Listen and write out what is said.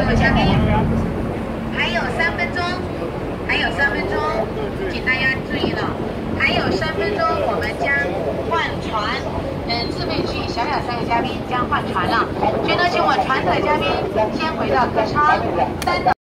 各位嘉宾，还有3分钟，还有3分钟，请大家注意了，还有3分钟，我们将换船。自备区小小3个嘉宾将换船了，所以呢，请我们船的嘉宾先回到客舱，3到